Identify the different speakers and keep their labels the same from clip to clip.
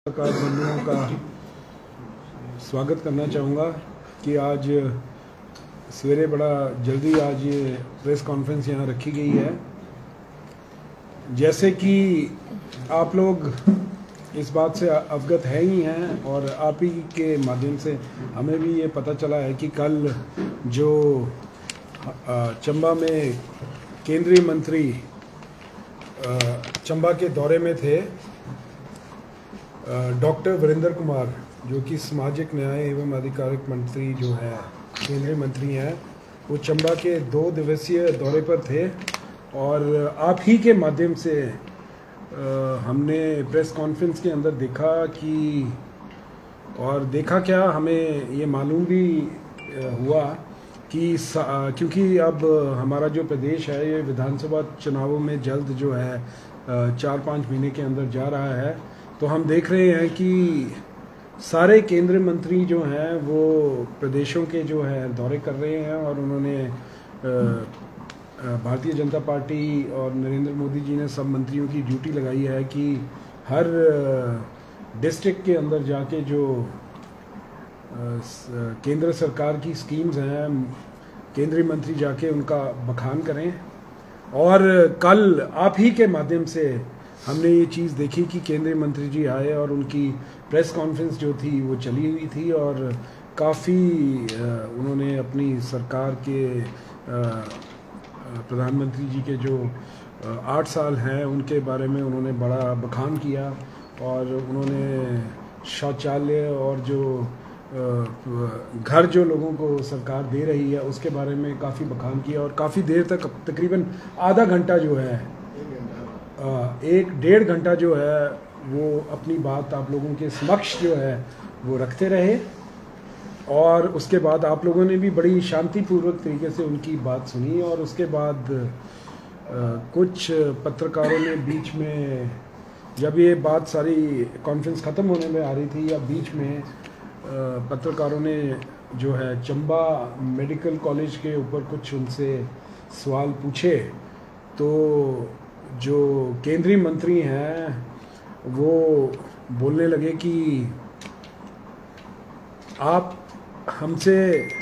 Speaker 1: पत्रकार बंधुओं का स्वागत करना चाहूँगा कि आज सवेरे बड़ा जल्दी आज ये प्रेस कॉन्फ्रेंस यहाँ रखी गई है। जैसे कि आप लोग इस बात से अवगत है ही हैं और आप ही के माध्यम से हमें भी ये पता चला है कि कल जो चंबा में केंद्रीय मंत्री चंबा के दौरे में थे, डॉक्टर वीरेंद्र कुमार जो कि सामाजिक न्याय एवं आधिकारिक मंत्री जो है केंद्रीय मंत्री हैं, वो चंबा के 2 दिवसीय दौरे पर थे और आप ही के माध्यम से हमने प्रेस कॉन्फ्रेंस के अंदर देखा कि और देखा क्या हमें ये मालूम भी हुआ कि क्योंकि अब हमारा जो प्रदेश है ये विधानसभा चुनावों में जल्द जो है 4-5 महीने के अंदर जा रहा है, तो हम देख रहे हैं कि सारे केंद्रीय मंत्री जो हैं वो प्रदेशों के जो है दौरे कर रहे हैं और उन्होंने भारतीय जनता पार्टी और नरेंद्र मोदी जी ने सब मंत्रियों की ड्यूटी लगाई है कि हर डिस्ट्रिक्ट के अंदर जाके जो केंद्र सरकार की स्कीम्स हैं केंद्रीय मंत्री जाके उनका बखान करें। और कल आप ही के माध्यम से हमने ये चीज़ देखी कि केंद्रीय मंत्री जी आए और उनकी प्रेस कॉन्फ्रेंस जो थी वो चली हुई थी और काफ़ी उन्होंने अपनी सरकार के प्रधानमंत्री जी के जो 8 साल हैं उनके बारे में उन्होंने बड़ा बखान किया और उन्होंने शौचालय और जो घर जो लोगों को सरकार दे रही है उसके बारे में काफ़ी बखान किया और काफ़ी देर तक तकरीबन आधा घंटा जो है 1-1.5 घंटा जो है वो अपनी बात आप लोगों के समक्ष जो है वो रखते रहे और उसके बाद आप लोगों ने भी बड़ी शांतिपूर्वक तरीके से उनकी बात सुनी। और उसके बाद कुछ पत्रकारों ने बीच में जब ये बात सारी कॉन्फ्रेंस ख़त्म होने में आ रही थी या बीच में पत्रकारों ने जो है चंबा मेडिकल कॉलेज के ऊपर कुछ उनसे सवाल पूछे, तो जो केंद्रीय मंत्री हैं वो बोलने लगे कि आप हमसे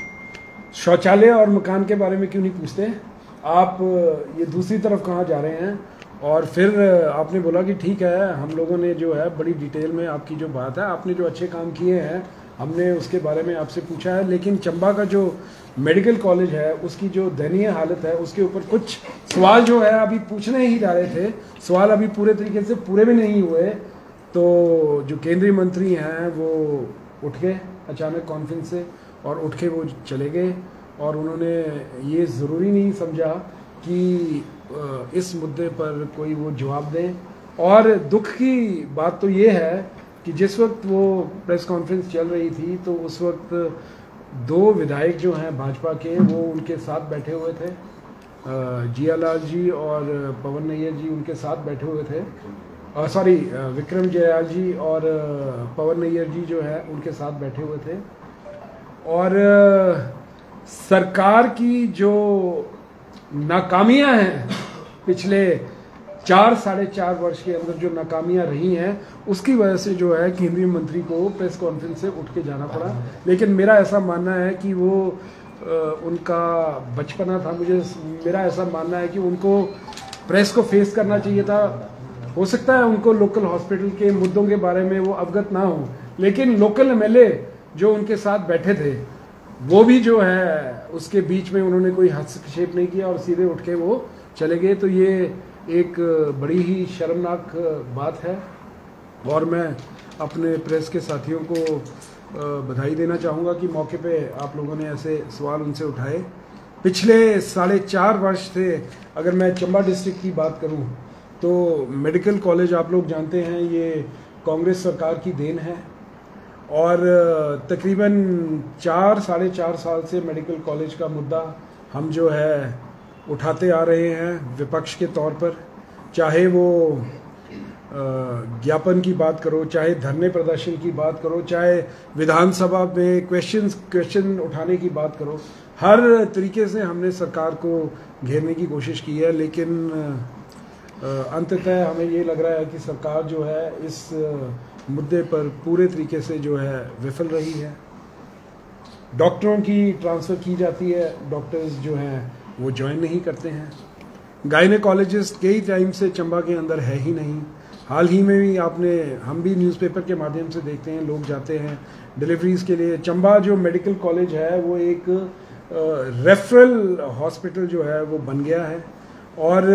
Speaker 1: शौचालय और मकान के बारे में क्यों नहीं पूछते, आप ये दूसरी तरफ कहाँ जा रहे हैं। और फिर आपने बोला कि ठीक है, हम लोगों ने जो है बड़ी डिटेल में आपकी जो बात है, आपने जो अच्छे काम किए हैं हमने उसके बारे में आपसे पूछा है, लेकिन चंबा का जो मेडिकल कॉलेज है उसकी जो दयनीय हालत है उसके ऊपर कुछ सवाल जो है अभी पूछने ही जा रहे थे, सवाल अभी पूरे तरीके से पूरे भी नहीं हुए। तो जो केंद्रीय मंत्री हैं वो उठ गए अचानक कॉन्फ्रेंस से और उठ के वो चले गए और उन्होंने ये ज़रूरी नहीं समझा कि इस मुद्दे पर कोई वो जवाब दें। और दुख की बात तो ये है कि जिस वक्त वो प्रेस कॉन्फ्रेंस चल रही थी तो उस वक्त 2 विधायक जो हैं भाजपा के वो उनके साथ बैठे हुए थे, जियालाल जी और पवन नैयर जी उनके साथ बैठे हुए थे, विक्रम जययाल जी और पवन नैयर जी जो है उनके साथ बैठे हुए थे। और सरकार की जो नाकामियां हैं पिछले 4-4.5 वर्ष के अंदर जो नाकामियां रही हैं उसकी वजह से जो है केंद्रीय मंत्री को प्रेस कॉन्फ्रेंस से उठ के जाना पड़ा। लेकिन मेरा ऐसा मानना है कि वो उनका बचपना था, मेरा ऐसा मानना है कि उनको प्रेस को फेस करना चाहिए था। हो सकता है उनको लोकल हॉस्पिटल के मुद्दों के बारे में वो अवगत ना हो, लेकिन लोकल एमएलए जो उनके साथ बैठे थे वो भी जो है उसके बीच में उन्होंने कोई हस्तक्षेप नहीं किया और सीधे उठ के वो चले गए। तो ये एक बड़ी ही शर्मनाक बात है और मैं अपने प्रेस के साथियों को बधाई देना चाहूँगा कि मौके पे आप लोगों ने ऐसे सवाल उनसे उठाए। पिछले 4.5 वर्ष से अगर मैं चंबा डिस्ट्रिक्ट की बात करूँ तो मेडिकल कॉलेज आप लोग जानते हैं ये कांग्रेस सरकार की देन है और तकरीबन 4-4.5 साल से मेडिकल कॉलेज का मुद्दा हम जो है उठाते आ रहे हैं विपक्ष के तौर पर, चाहे वो ज्ञापन की बात करो, चाहे धरने प्रदर्शन की बात करो, चाहे विधानसभा में क्वेश्चन उठाने की बात करो, हर तरीके से हमने सरकार को घेरने की कोशिश की है। लेकिन अंततः हमें ये लग रहा है कि सरकार जो है इस मुद्दे पर पूरे तरीके से जो है विफल रही है। डॉक्टरों की ट्रांसफ़र की जाती है, डॉक्टर्स जो हैं वो ज्वाइन नहीं करते हैं। गायनेकोलॉजिस्ट कई टाइम से चंबा के अंदर है ही नहीं। हाल ही में भी हम भी न्यूज़पेपर के माध्यम से देखते हैं, लोग जाते हैं डिलीवरीज के लिए। चंबा जो मेडिकल कॉलेज है वो एक रेफरल हॉस्पिटल जो है वो बन गया है और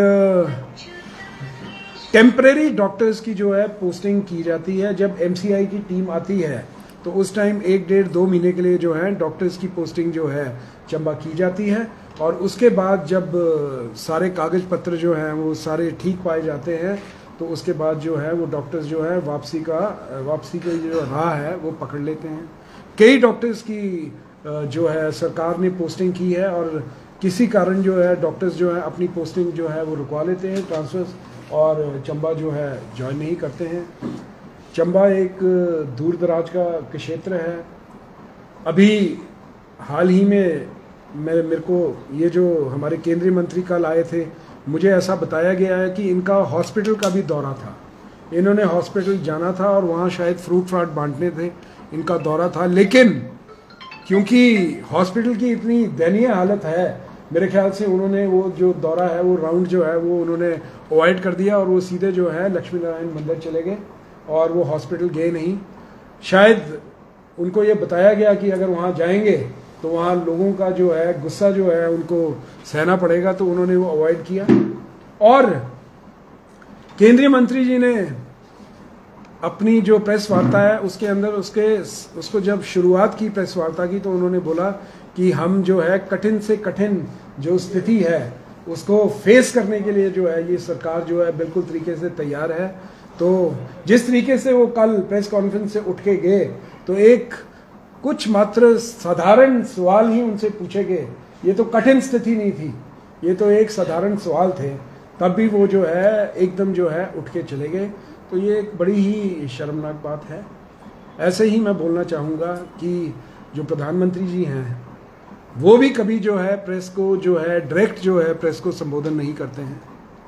Speaker 1: टेम्परेरी डॉक्टर्स की जो है पोस्टिंग की जाती है। जब एमसीआई की टीम आती है तो उस टाइम 1-1.5-2 महीने के लिए जो है डॉक्टर्स की पोस्टिंग जो है चंबा की जाती है और उसके बाद जब सारे कागज पत्र जो हैं वो सारे ठीक पाए जाते हैं तो उसके बाद जो है वो डॉक्टर्स जो है वापसी का जो राह है वो पकड़ लेते हैं। कई डॉक्टर्स की जो है सरकार ने पोस्टिंग की है और किसी कारण जो है डॉक्टर्स जो है अपनी पोस्टिंग जो है वो रुकवा लेते हैं, ट्रांसफर्स, और चंबा जो है ज्वाइन नहीं करते हैं। चंबा एक दूर दराज का क्षेत्र है। अभी हाल ही में मेरे को ये जो हमारे केंद्रीय मंत्री कल आए थे, मुझे ऐसा बताया गया है कि इनका हॉस्पिटल का भी दौरा था। इन्होंने हॉस्पिटल जाना था और वहाँ शायद फ्रूट फ्राट बांटने थे, इनका दौरा था। लेकिन क्योंकि हॉस्पिटल की इतनी दयनीय हालत है, मेरे ख्याल से उन्होंने वो जो दौरा है वो राउंड जो है वो उन्होंने अवॉइड कर दिया और वो सीधे जो है लक्ष्मी नारायण मंदिर चले गए और वो हॉस्पिटल गए नहीं। शायद उनको ये बताया गया कि अगर वहाँ जाएंगे तो वहाँ लोगों का जो है गुस्सा जो है उनको सहना पड़ेगा, तो उन्होंने वो अवॉइड किया। और केंद्रीय मंत्री जी ने अपनी जो प्रेस वार्ता है उसके अंदर उसको जब शुरुआत की प्रेस वार्ता की तो उन्होंने बोला कि हम जो है कठिन से कठिन जो स्थिति है उसको फेस करने के लिए जो है ये सरकार जो है बिल्कुल तरीके से तैयार है। तो जिस तरीके से वो कल प्रेस कॉन्फ्रेंस से उठ के गए तो एक कुछ मात्र साधारण सवाल ही उनसे पूछे गए। ये तो कठिन स्थिति नहीं थी, ये तो एक साधारण सवाल थे, तब भी वो जो है एकदम जो है उठ के चले गए। तो ये एक बड़ी ही शर्मनाक बात है। ऐसे ही मैं बोलना चाहूँगा कि जो प्रधानमंत्री जी हैं वो भी कभी जो है प्रेस को जो है डायरेक्ट जो है प्रेस को संबोधन नहीं करते हैं।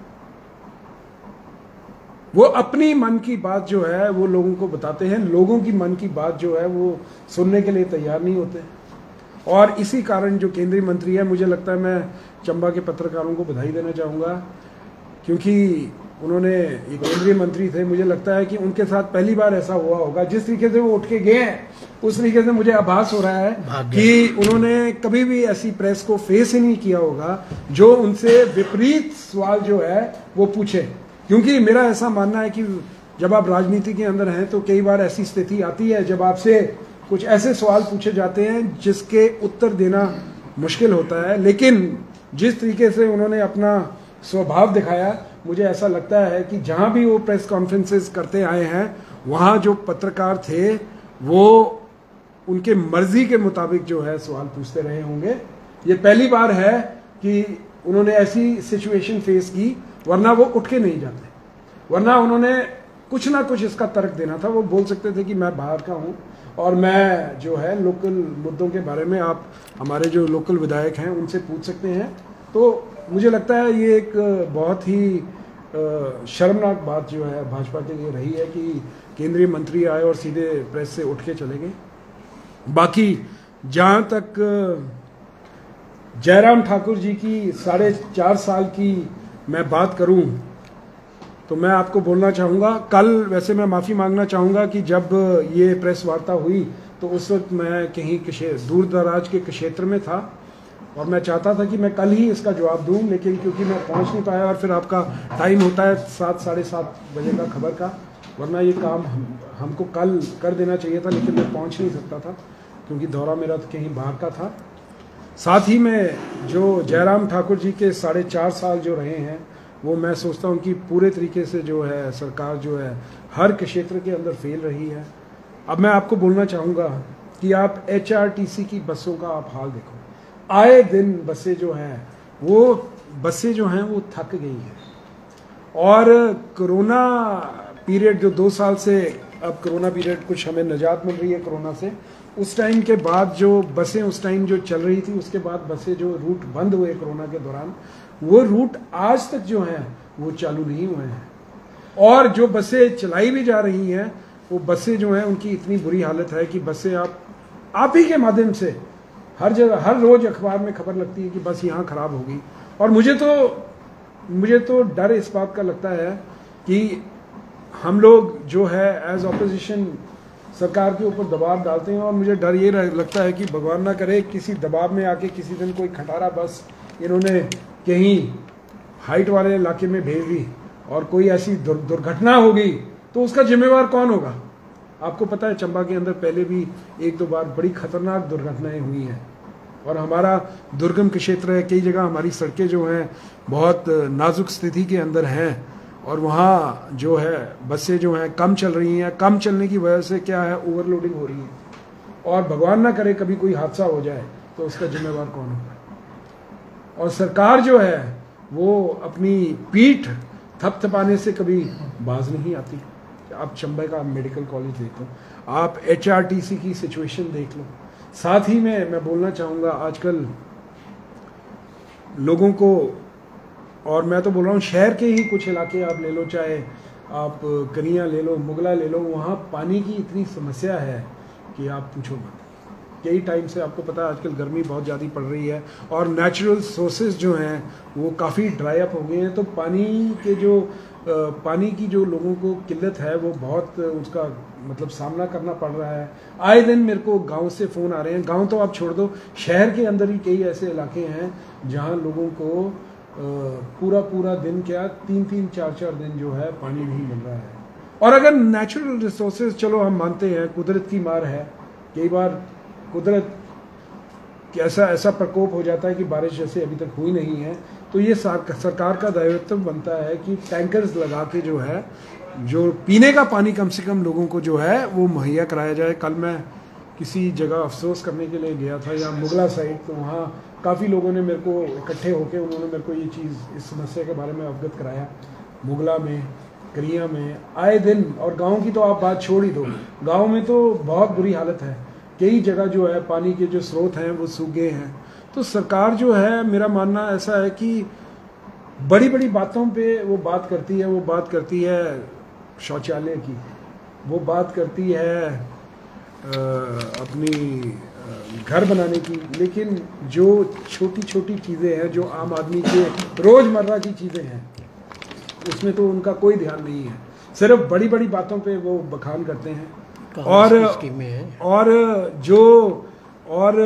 Speaker 1: वो अपनी मन की बात जो है वो लोगों को बताते हैं, लोगों की मन की बात जो है वो सुनने के लिए तैयार नहीं होते। और इसी कारण जो केंद्रीय मंत्री है, मुझे लगता है मैं चंबा के पत्रकारों को बधाई देना चाहूँगा क्योंकि उन्होंने ये केंद्रीय मंत्री थे। मुझे लगता है कि उनके साथ पहली बार ऐसा हुआ होगा। जिस तरीके से वो उठ के गए हैं उस तरीके से मुझे आभास हो रहा है कि उन्होंने कभी भी ऐसी प्रेस को फेस ही नहीं किया होगा जो उनसे विपरीत सवाल जो है वो पूछे। क्योंकि मेरा ऐसा मानना है कि जब आप राजनीति के अंदर हैं तो कई बार ऐसी स्थिति आती है जब आपसे कुछ ऐसे सवाल पूछे जाते हैं जिसके उत्तर देना मुश्किल होता है। लेकिन जिस तरीके से उन्होंने अपना स्वभाव दिखाया, मुझे ऐसा लगता है कि जहां भी वो प्रेस कॉन्फ्रेंसेस करते आए हैं वहां जो पत्रकार थे वो उनके मर्जी के मुताबिक जो है सवाल पूछते रहे होंगे। ये पहली बार है कि उन्होंने ऐसी सिचुएशन फेस की, वरना वो उठ के नहीं जाते, वरना उन्होंने कुछ ना कुछ इसका तर्क देना था। वो बोल सकते थे कि मैं बाहर का हूँ और मैं जो है लोकल मुद्दों के बारे में आप हमारे जो लोकल विधायक हैं उनसे पूछ सकते हैं। तो मुझे लगता है ये एक बहुत ही शर्मनाक बात जो है भाजपा के लिए रही है कि केंद्रीय मंत्री आए और सीधे प्रेस से उठ के चले गए। बाकी जहाँ तक जयराम ठाकुर जी की 4.5 साल की मैं बात करूं तो मैं आपको बोलना चाहूँगा, कल वैसे मैं माफ़ी मांगना चाहूँगा कि जब ये प्रेस वार्ता हुई तो उस वक्त मैं कहीं दूर दराज के क्षेत्र में था और मैं चाहता था कि मैं कल ही इसका जवाब दूं, लेकिन क्योंकि मैं पहुंच नहीं पाया और फिर आपका टाइम होता है 7 साढ़े 7 बजे का खबर का, वरना ये काम हमको कल कर देना चाहिए था, लेकिन मैं पहुंच नहीं सकता था क्योंकि दौरा मेरा तो कहीं बाहर का था। साथ ही में जो जयराम ठाकुर जी के 4.5 साल जो रहे हैं वो मैं सोचता हूँ कि पूरे तरीके से जो है सरकार जो है हर क्षेत्र के अंदर फेल रही है। अब मैं आपको बोलना चाहूँगा कि आप HRTC की बसों का आप हाल देखो, आए दिन बसें जो हैं वो थक गई हैं। और कोरोना पीरियड जो 2 साल से अब कोरोना पीरियड कुछ हमें निजात मिल रही है कोरोना से, उस टाइम के बाद जो बसें उस टाइम जो चल रही थी, उसके बाद बसें जो रूट बंद हुए कोरोना के दौरान, वो रूट आज तक जो हैं वो चालू नहीं हुए हैं। और जो बसें चलाई भी जा रही हैं वो बसें जो हैं उनकी इतनी बुरी हालत है कि बसें आप ही के माध्यम से हर जगह हर रोज अखबार में खबर लगती है कि बस यहाँ खराब होगी। और मुझे तो डर इस बात का लगता है कि हम लोग जो है एज ऑपोजिशन सरकार के ऊपर दबाव डालते हैं, और मुझे डर ये लगता है कि भगवान ना करे किसी दबाव में आके किसी दिन कोई खटारा बस इन्होंने कहीं हाइट वाले इलाके में भेज दी और कोई ऐसी दुर्घटना होगी तो उसका जिम्मेवार कौन होगा। आपको पता है चंबा के अंदर पहले भी 1-2 बार बड़ी खतरनाक दुर्घटनाएं हुई हैं, और हमारा दुर्गम क्षेत्र है, कई जगह हमारी सड़कें जो हैं बहुत नाजुक स्थिति के अंदर हैं, और वहाँ जो है बसें जो हैं कम चल रही हैं। कम चलने की वजह से क्या है, ओवरलोडिंग हो रही है, और भगवान ना करे कभी कोई हादसा हो जाए तो उसका जिम्मेवार कौन होगा। और सरकार जो है वो अपनी पीठ थपथपाने से कभी बाज नहीं आती। आप चंबा का मेडिकल कॉलेज देख लो, आप HRTC की सिचुएशन देख लो। साथ ही में मैं बोलना चाहूँगा आजकल लोगों को, और मैं तो बोल रहा हूँ शहर के ही कुछ इलाके आप ले लो, चाहे आप कनिया ले लो, मुगला ले लो, वहाँ पानी की इतनी समस्या है कि आप पूछो मत। कई टाइम से आपको पता है आजकल गर्मी बहुत ज़्यादा पड़ रही है, और नेचुरल सोर्सेज जो हैं वो काफ़ी ड्राई अप हो गए हैं। तो पानी की जो लोगों को किल्लत है वो बहुत उसका मतलब सामना करना पड़ रहा है। आए दिन मेरे को गांव से फ़ोन आ रहे हैं, गांव तो आप छोड़ दो, शहर के अंदर ही कई ऐसे इलाके हैं जहां लोगों को पूरा दिन क्या 3-3, 4-4 दिन जो है पानी नहीं मिल रहा है। और अगर नेचुरल रिसोर्सेज, चलो हम मानते हैं कुदरत की मार है, कई बार कुदरत ऐसा प्रकोप हो जाता है कि बारिश जैसे अभी तक हुई नहीं है, तो ये सरकार का दायित्व बनता है कि टैंकर्स लगा के जो है जो पीने का पानी कम से कम लोगों को जो है वो मुहैया कराया जाए। कल मैं किसी जगह अफसोस करने के लिए गया था, या मुगला साइड, तो वहाँ काफ़ी लोगों ने मेरे को इकट्ठे होकर उन्होंने मेरे को ये चीज़, इस समस्या के बारे में अवगत कराया। मुगला में, करिया में आए दिन, और गाँव की तो आप बात छोड़ ही दो, गाँव में तो बहुत बुरी हालत है। कई जगह जो है पानी के जो स्रोत हैं वो सूख गए हैं। तो सरकार जो है, मेरा मानना ऐसा है कि बड़ी बड़ी बातों पे वो बात करती है शौचालय की, वो बात करती है अपनी घर बनाने की, लेकिन जो छोटी छोटी चीज़ें हैं, जो आम आदमी के रोज़मर्रा की चीज़ें हैं, उसमें तो उनका कोई ध्यान नहीं है। सिर्फ बड़ी बड़ी बातों पे वो बखान करते हैं। और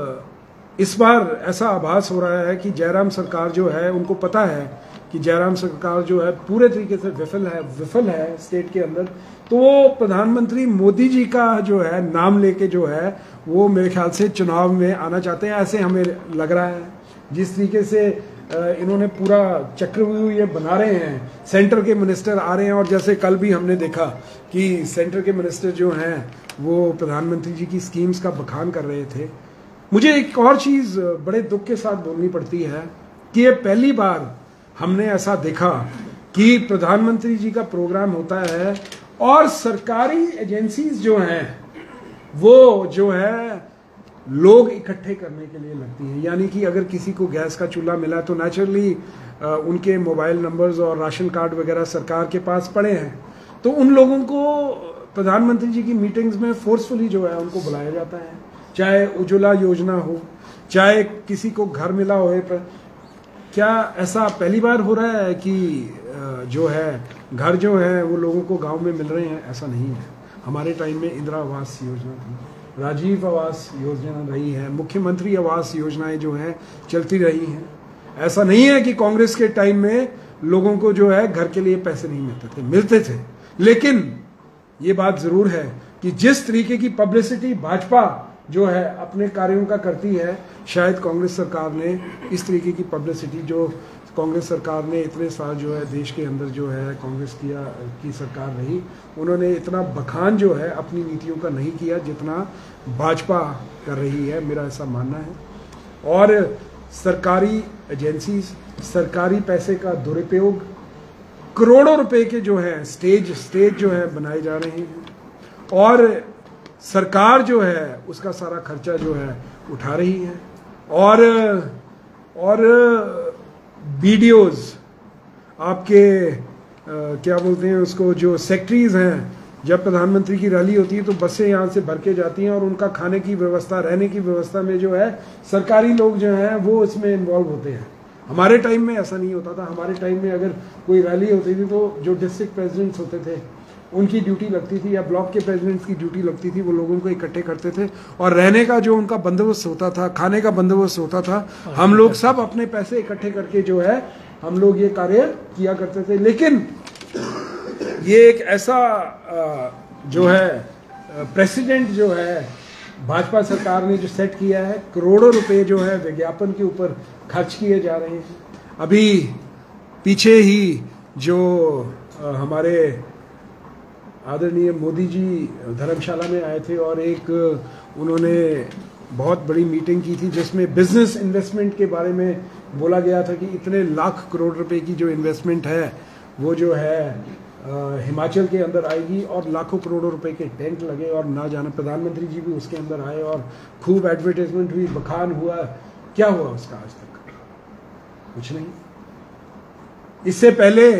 Speaker 1: इस बार ऐसा आभास हो रहा है कि जयराम सरकार जो है, उनको पता है कि जयराम सरकार जो है पूरे तरीके से विफल है स्टेट के अंदर, तो वो प्रधानमंत्री मोदी जी का जो है नाम लेके जो है वो मेरे ख्याल से चुनाव में आना चाहते हैं, ऐसे हमें लग रहा है। जिस तरीके से इन्होंने पूरा चक्रव्यूह ये बना रहे हैं, सेंटर के मिनिस्टर आ रहे हैं, और जैसे कल भी हमने देखा कि सेंटर के मिनिस्टर जो हैं वो प्रधानमंत्री जी की स्कीम्स का बखान कर रहे थे। मुझे एक और चीज़ बड़े दुख के साथ बोलनी पड़ती है कि ये पहली बार हमने ऐसा देखा कि प्रधानमंत्री जी का प्रोग्राम होता है और सरकारी एजेंसीज जो हैं वो जो है लोग इकट्ठे करने के लिए लगती हैं। यानी कि अगर किसी को गैस का चूल्हा मिला तो नेचुरली उनके मोबाइल नंबर्स और राशन कार्ड वगैरह सरकार के पास पड़े हैं, तो उन लोगों को प्रधानमंत्री जी की मीटिंग्स में फोर्सफुली जो है उनको बुलाया जाता है। चाहे उज्ज्वला योजना हो, चाहे किसी को घर मिला हो, क्या ऐसा पहली बार हो रहा है कि जो है घर जो है वो लोगों को गांव में मिल रहे हैं? ऐसा नहीं है। हमारे टाइम में इंदिरा आवास योजना थी, राजीव आवास योजना रही है, मुख्यमंत्री आवास योजनाएं जो हैं चलती रही हैं। ऐसा नहीं है कि कांग्रेस के टाइम में लोगों को जो है घर के लिए पैसे नहीं मिलते थे। लेकिन ये बात जरूर है कि जिस तरीके की पब्लिसिटी भाजपा जो है अपने कार्यों का करती है, शायद कांग्रेस सरकार ने इस तरीके की पब्लिसिटी जो कांग्रेस सरकार ने इतने साल जो है देश के अंदर जो है कांग्रेस की सरकार रही, उन्होंने इतना बखान जो है अपनी नीतियों का नहीं किया जितना भाजपा कर रही है, मेरा ऐसा मानना है। और सरकारी एजेंसीज, सरकारी पैसे का दुरुपयोग, करोड़ों रुपए के जो है स्टेज जो है बनाए जा रहे हैं, और सरकार जो है उसका सारा खर्चा जो है उठा रही है। और बीडीओज, आपके क्या बोलते हैं उसको, जो सेक्रेटरीज हैं जब प्रधानमंत्री की रैली होती है तो बसें यहाँ से भर के जाती हैं और उनका खाने की व्यवस्था, रहने की व्यवस्था में जो है सरकारी लोग जो हैं वो इसमें इन्वॉल्व होते हैं। हमारे टाइम में ऐसा नहीं होता था। हमारे टाइम में अगर कोई रैली होती थी तो जो डिस्ट्रिक्ट प्रेसिडेंट्स होते थे उनकी ड्यूटी लगती थी, या ब्लॉक के प्रेसिडेंट्स की ड्यूटी लगती थी, वो लोगों को इकट्ठे करते थे और रहने का जो उनका बंदोबस्त होता था, खाने का बंदोबस्त होता था, हम लोग सब अपने पैसे इकट्ठे करके जो है हम लोग ये कार्य किया करते थे। लेकिन ये एक ऐसा जो है प्रेसिडेंट जो है भाजपा सरकार ने जो सेट किया है, करोड़ों रुपए जो है विज्ञापन के ऊपर खर्च किए जा रहे हैं। अभी पीछे ही जो हमारे आदरणीय मोदी जी धर्मशाला में आए थे और एक उन्होंने बहुत बड़ी मीटिंग की थी जिसमें बिजनेस इन्वेस्टमेंट के बारे में बोला गया था कि इतने लाख करोड़ रुपए की जो इन्वेस्टमेंट है वो जो है हिमाचल के अंदर आएगी और लाखों करोड़ों रुपए के टेंट लगे और ना जाना प्रधानमंत्री जी भी उसके अंदर आए और खूब एडवर्टाइजमेंट हुई, बखान हुआ। क्या हुआ उसका आज तक? कुछ नहीं। इससे पहले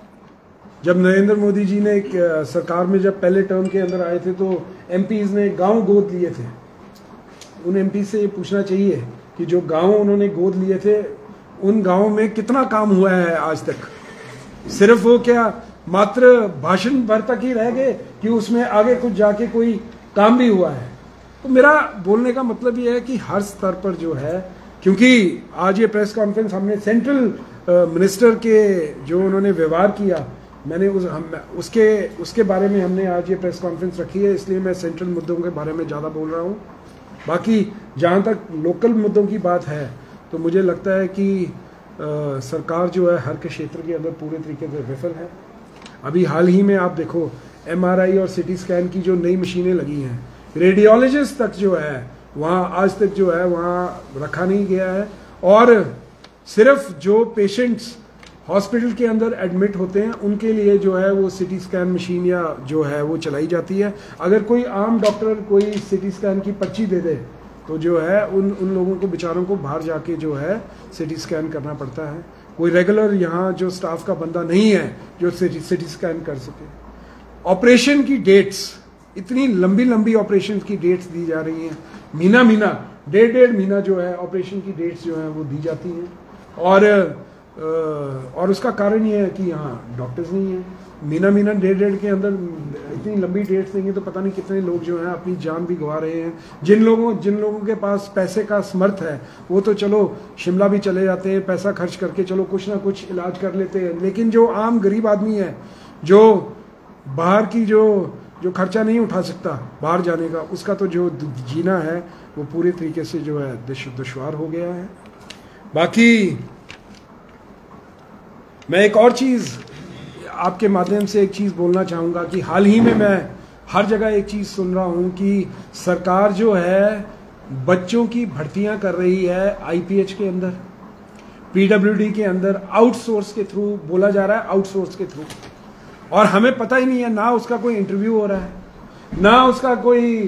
Speaker 1: जब नरेंद्र मोदी जी ने सरकार में जब पहले टर्म के अंदर आए थे तो एमपीज ने गांव गोद लिए थे। उन एमपी से ये पूछना चाहिए कि जो गांव उन्होंने गोद लिए थे उन गांवों में कितना काम हुआ है आज तक। सिर्फ वो क्या मात्र भाषण भर तक ही रह गए कि उसमें आगे कुछ जाके कोई काम भी हुआ है। तो मेरा बोलने का मतलब ये है कि हर स्तर पर जो है, क्योंकि आज ये प्रेस कॉन्फ्रेंस हमने सेंट्रल मिनिस्टर के जो उन्होंने व्यवहार किया, मैंने उसके बारे में हमने आज ये प्रेस कॉन्फ्रेंस रखी है, इसलिए मैं सेंट्रल मुद्दों के बारे में ज़्यादा बोल रहा हूँ। बाकी जहाँ तक लोकल मुद्दों की बात है तो मुझे लगता है कि सरकार जो है हर के क्षेत्र के अंदर पूरे तरीके से विफल है। अभी हाल ही में आप देखो MRI और CT स्कैन की जो नई मशीनें लगी हैं, रेडियोलॉजिस्ट तक जो है वहाँ आज तक जो है वहाँ रखा नहीं गया है और सिर्फ जो पेशेंट्स हॉस्पिटल के अंदर एडमिट होते हैं उनके लिए जो है वो CT स्कैन मशीन या जो है वो चलाई जाती है। अगर कोई आम डॉक्टर कोई CT स्कैन की पर्ची दे दे तो जो है उन लोगों को बेचारों को बाहर जाके जो है CT स्कैन करना पड़ता है। कोई रेगुलर यहाँ जो स्टाफ का बंदा नहीं है जो CT स्कैन कर सके। ऑपरेशन की डेट्स, इतनी लंबी लंबी ऑपरेशन की डेट्स दी जा रही हैं, महीना डेढ़ महीना जो है ऑपरेशन की डेट्स जो है वो दी जाती हैं और उसका कारण ये है कि यहाँ डॉक्टर्स नहीं है। महीना डेढ़ के अंदर इतनी लंबी डेट्स देंगे तो पता नहीं कितने लोग जो हैं अपनी जान भी गंवा रहे हैं। जिन लोगों के पास पैसे का समर्थ है वो तो चलो शिमला भी चले जाते हैं, पैसा खर्च करके चलो कुछ ना कुछ इलाज कर लेते हैं, लेकिन जो आम गरीब आदमी है जो बाहर की जो खर्चा नहीं उठा सकता बाहर जाने का, उसका तो जो जीना है वो पूरे तरीके से जो है दुश्वार हो गया है। बाकी मैं एक और चीज़ आपके माध्यम से एक चीज़ बोलना चाहूँगा कि हाल ही में मैं हर जगह एक चीज़ सुन रहा हूँ कि सरकार जो है बच्चों की भर्तियाँ कर रही है IPH के अंदर, PWD के अंदर आउटसोर्स के थ्रू, बोला जा रहा है आउटसोर्स के थ्रू, और हमें पता ही नहीं है ना उसका कोई इंटरव्यू हो रहा है ना उसका कोई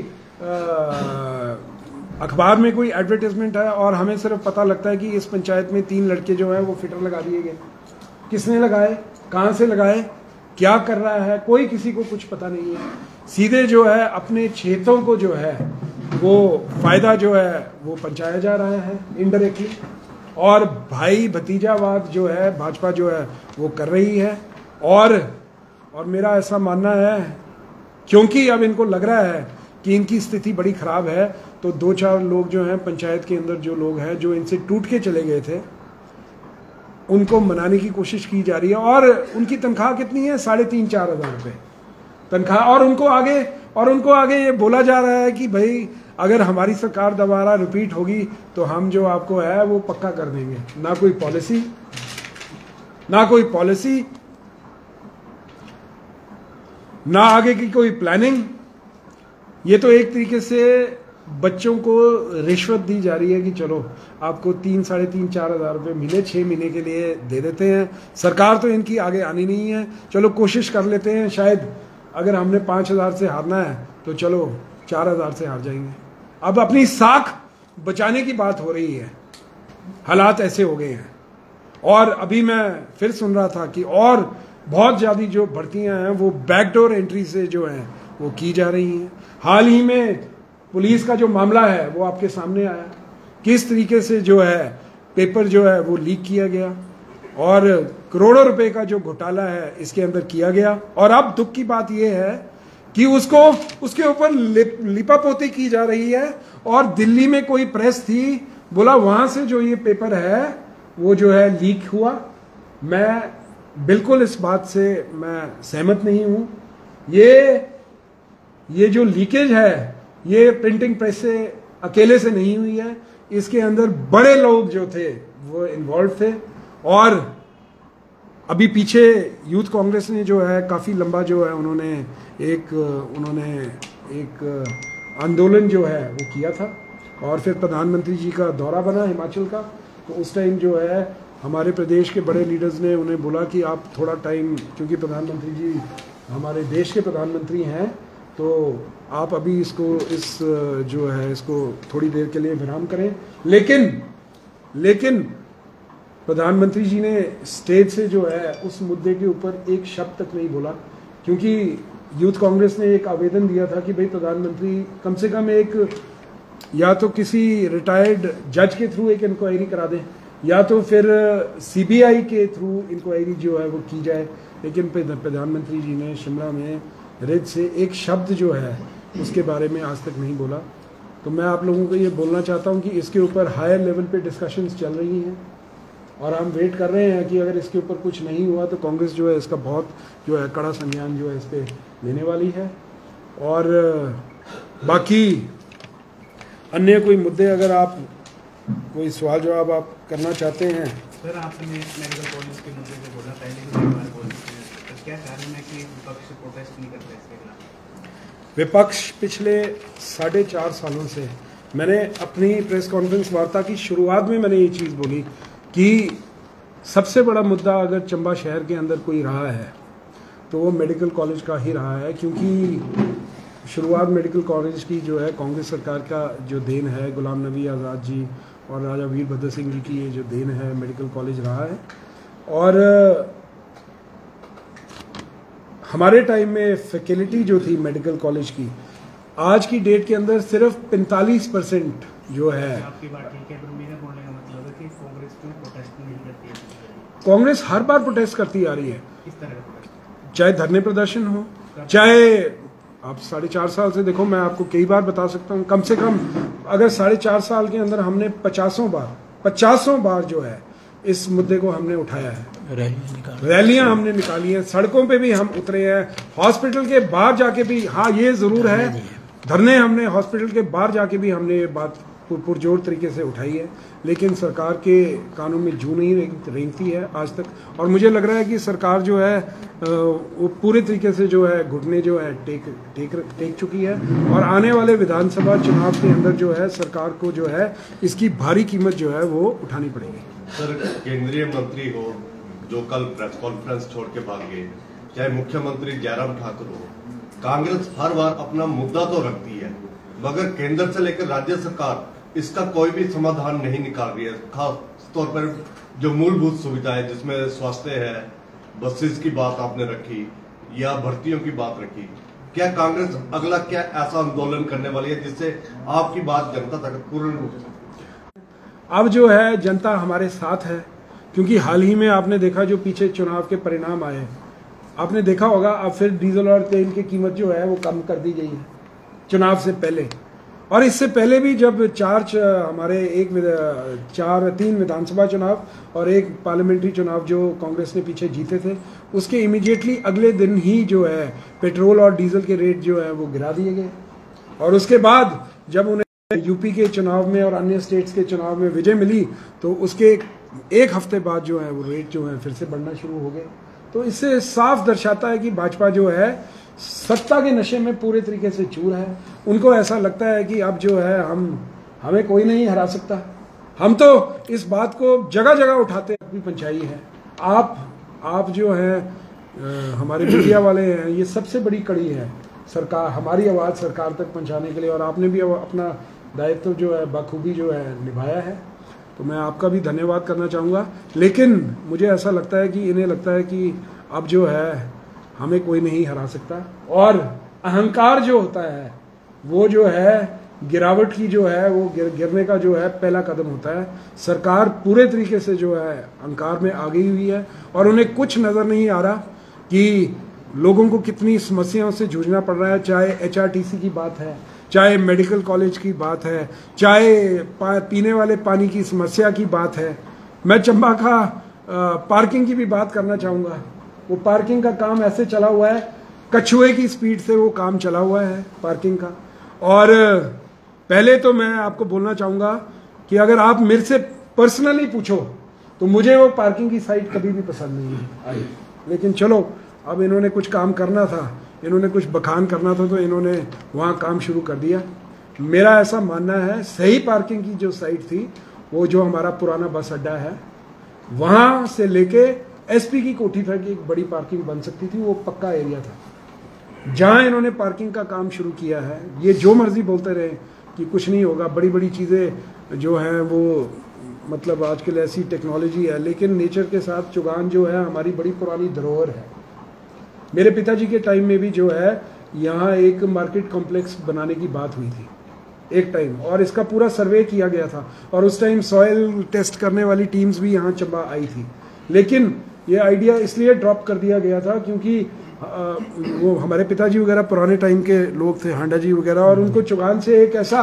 Speaker 1: अखबार में कोई एडवर्टाइजमेंट है, और हमें सिर्फ पता लगता है कि इस पंचायत में 3 लड़के जो हैं वो फिटर लगा दिए गए। किसने लगाए, कहाँ से लगाए, क्या कर रहा है, कोई किसी को कुछ पता नहीं है। सीधे जो है अपने क्षेत्रों को जो है वो फायदा जो है वो पहुंचाया जा रहा है इनडायरेक्टली, और भाई भतीजावाद जो है भाजपा जो है वो कर रही है। और मेरा ऐसा मानना है क्योंकि अब इनको लग रहा है कि इनकी स्थिति बड़ी खराब है, तो 2-4 लोग जो हैं पंचायत के अंदर जो लोग हैं जो इनसे टूट के चले गए थे उनको मनाने की कोशिश की जा रही है। और उनकी तनख्वाह कितनी है, 3,500-4 हज़ार रुपये तनख्वाह, और उनको आगे ये बोला जा रहा है कि भाई अगर हमारी सरकार दोबारा रिपीट होगी तो हम जो आपको है वो पक्का कर देंगे। ना कोई पॉलिसी, ना आगे की कोई प्लानिंग। ये तो एक तरीके से बच्चों को रिश्वत दी जा रही है कि चलो आपको 3-3.5-4 हज़ार रुपये महीने 6 महीने के लिए दे देते हैं। सरकार तो इनकी आगे आनी नहीं है, चलो कोशिश कर लेते हैं, शायद अगर हमने 5,000 से हारना है तो चलो 4,000 से हार जाएंगे। अब अपनी साख बचाने की बात हो रही है, हालात ऐसे हो गए हैं। और अभी मैं फिर सुन रहा था कि और बहुत ज़्यादा जो भर्तियां हैं वो बैकडोर एंट्री से जो हैं वो की जा रही हैं। हाल ही में पुलिस का जो मामला है वो आपके सामने आया, किस तरीके से जो है पेपर जो है वो लीक किया गया और करोड़ों रुपए का जो घोटाला है इसके अंदर किया गया। और अब दुख की बात यह है कि उसके ऊपर लिपापोती की जा रही है। और दिल्ली में कोई प्रेस थी, बोला वहां से जो ये पेपर है वो जो है लीक हुआ। मैं बिल्कुल इस बात से मैं सहमत नहीं हूं। ये जो लीकेज है ये प्रिंटिंग प्रेस से अकेले से नहीं हुई है, इसके अंदर बड़े लोग जो थे वो इन्वॉल्व थे। और अभी पीछे यूथ कांग्रेस ने जो है काफ़ी लंबा जो है उन्होंने एक आंदोलन जो है वो किया था। और फिर प्रधानमंत्री जी का दौरा बना हिमाचल का, तो उस टाइम जो है हमारे प्रदेश के बड़े लीडर्स ने उन्हें बोला कि आप थोड़ा टाइम, क्योंकि प्रधानमंत्री जी हमारे देश के प्रधानमंत्री हैं, तो आप अभी इसको थोड़ी देर के लिए विराम करें। लेकिन प्रधानमंत्री जी ने स्टेज से जो है उस मुद्दे के ऊपर एक शब्द तक नहीं बोला, क्योंकि यूथ कांग्रेस ने एक आवेदन दिया था कि भाई प्रधानमंत्री कम से कम एक या तो किसी रिटायर्ड जज के थ्रू एक इंक्वायरी करा दें या तो फिर सीबीआई के थ्रू इंक्वायरी जो है वो की जाए। लेकिन प्रधानमंत्री जी ने शिमला में रिज से एक शब्द जो है उसके बारे में आज तक नहीं बोला। तो मैं आप लोगों को ये बोलना चाहता हूँ कि इसके ऊपर हायर लेवल पे डिस्कशंस चल रही हैं और हम वेट कर रहे हैं कि अगर इसके ऊपर कुछ नहीं हुआ तो कांग्रेस जो है इसका बहुत जो है कड़ा संज्ञान जो है इस पर लेने वाली है। और बाकी अन्य कोई मुद्दे अगर आप कोई सवाल जवाब आप करना चाहते हैं।
Speaker 2: सर, आपने मेडिकल कॉलेज के मुद्दे पे बोला, पहले भी बार बोल चुके हैं, तो क्या कारण है कि विपक्ष प्रोटेस्ट नहीं करता इसके खिलाफ?
Speaker 1: विपक्ष पिछले 4.5 सालों से, मैंने अपनी प्रेस कॉन्फ्रेंस वार्ता की शुरुआत में मैंने ये चीज़ बोली कि सबसे बड़ा मुद्दा अगर चंबा शहर के अंदर कोई रहा है तो वो मेडिकल कॉलेज का ही रहा है, क्योंकि शुरुआत मेडिकल कॉलेज की जो है कांग्रेस सरकार का जो देन है, गुलाम नबी आज़ाद जी और राजा वीरभद्र सिंह जी की ये जो देन है मेडिकल कॉलेज रहा है। और हमारे टाइम में फैकल्टी जो थी मेडिकल कॉलेज की, आज की डेट के अंदर सिर्फ 45% जो है।
Speaker 2: आपकी बात ठीक है, पर मेरा बोलने का मतलब है कि कांग्रेस क्यों प्रोटेस्ट नहीं करती है?
Speaker 1: कांग्रेस हर बार प्रोटेस्ट करती आ रही है,
Speaker 2: किस तरह का प्रोटेस्ट?
Speaker 1: चाहे धरने प्रदर्शन हो, चाहे आप 4.5 साल से देखो, मैं आपको कई बार बता सकता हूँ, कम से कम अगर 4.5 साल के अंदर हमने 50 बार जो है इस मुद्दे को हमने उठाया है। रैलियां हमने निकाली हैं, सड़कों पे भी हम उतरे हैं, हॉस्पिटल के बाहर जाके भी, हाँ ये जरूर है, धरने हमने हॉस्पिटल के बाहर जाके भी हमने ये बात पुरजोर तरीके से उठाई है। लेकिन सरकार के कानों में जू नहीं रेंगती है आज तक। और मुझे लग रहा है कि सरकार जो है वो पूरे तरीके से जो है घुटने जो है टेक चुकी है। और आने वाले विधानसभा चुनाव के अंदर जो है सरकार को जो है इसकी भारी कीमत जो है वो उठानी पड़ेगी।
Speaker 3: सर, केंद्रीय मंत्री हो जो कल प्रेस कॉन्फ्रेंस छोड़ के भाग गए, चाहे मुख्यमंत्री जयराम ठाकुर हो, कांग्रेस हर बार अपना मुद्दा तो रखती है, मगर केंद्र से लेकर राज्य सरकार इसका कोई भी समाधान नहीं निकाल रही है। खास तौर पर जो मूलभूत सुविधाएं जिसमें स्वास्थ्य है, बसेस की बात आपने रखी या भर्तियों की बात रखी, क्या कांग्रेस अगला क्या ऐसा आंदोलन करने वाली है जिससे आपकी बात जनता तक पूर्ण रूप से?
Speaker 1: अब जो है जनता हमारे साथ है, क्योंकि हाल ही में आपने देखा जो पीछे चुनाव के परिणाम आए, आपने देखा होगा। अब फिर डीजल और तेल की कीमत जो है वो कम कर दी गई है चुनाव से पहले। और इससे पहले भी जब तीन विधानसभा चुनाव और एक पार्लियामेंट्री चुनाव जो कांग्रेस ने पीछे जीते थे, उसके इमीडिएटली अगले दिन ही जो है पेट्रोल और डीजल के रेट जो है वो गिरा दिए गए। और उसके बाद जब उन्हें यूपी के चुनाव में और अन्य स्टेट्स के चुनाव में विजय मिली तो उसके एक हफ्ते बाद जो है वो रेट जो है फिर से बढ़ना शुरू हो गए। तो इससे साफ दर्शाता है कि भाजपा जो है सत्ता के नशे में पूरे तरीके से चूर है। उनको ऐसा लगता है कि अब जो है हमें कोई नहीं हरा सकता। हम तो इस बात को जगह जगह उठाते भी पंचाई है। आप जो है हमारे मीडिया वाले हैं, ये सबसे बड़ी कड़ी है सरकार, हमारी आवाज़ सरकार तक पहुंचाने के लिए। और आपने भी अपना दायित्व जो है बखूबी जो है निभाया है, तो मैं आपका भी धन्यवाद करना चाहूँगा। लेकिन मुझे ऐसा लगता है कि इन्हें लगता है कि अब जो है हमें कोई नहीं हरा सकता। और अहंकार जो होता है वो जो है गिरावट की जो है वो गिरने का जो है पहला कदम होता है। सरकार पूरे तरीके से जो है अहंकार में आ गई हुई है और उन्हें कुछ नज़र नहीं आ रहा कि लोगों को कितनी समस्याओं से जूझना पड़ रहा है, चाहे HRTC की बात है, चाहे मेडिकल कॉलेज की बात है, चाहे पीने वाले पानी की समस्या की बात है। मैं चंबा का पार्किंग की भी बात करना चाहूँगा। वो पार्किंग का काम ऐसे चला हुआ है, कछुए की स्पीड से वो काम चला हुआ है पार्किंग का। और पहले तो मैं आपको बोलना चाहूँगा कि अगर आप मेरे से पर्सनली पूछो तो मुझे वो पार्किंग की साइट कभी भी पसंद नहीं आई, लेकिन चलो अब इन्होंने कुछ काम करना था, इन्होंने कुछ बखान करना था, तो इन्होंने वहाँ काम शुरू कर दिया। मेरा ऐसा मानना है सही पार्किंग की जो साइट थी वो जो हमारा पुराना बस अड्डा है, वहाँ से लेके SP की कोठी तक एक बड़ी पार्किंग बन सकती थी। वो पक्का एरिया था। जहाँ इन्होंने पार्किंग का काम शुरू किया है, ये जो मर्जी बोलते रहे कि कुछ नहीं होगा, बड़ी बड़ी चीज़ें जो हैं वो मतलब आजकल ऐसी टेक्नोलॉजी है, लेकिन नेचर के साथ चुगान जो है हमारी बड़ी पुरानी धरोहर है। मेरे पिताजी के टाइम में भी जो है यहाँ एक मार्केट कॉम्प्लेक्स बनाने की बात हुई थी एक टाइम, और इसका पूरा सर्वे किया गया था और उस टाइम सॉइल टेस्ट करने वाली टीम्स भी यहाँ चंबा आई थी। लेकिन ये आइडिया इसलिए ड्रॉप कर दिया गया था क्योंकि वो हमारे पिताजी वगैरह पुराने टाइम के लोग थे, हांडा जी वगैरह, और उनको चुगान से एक ऐसा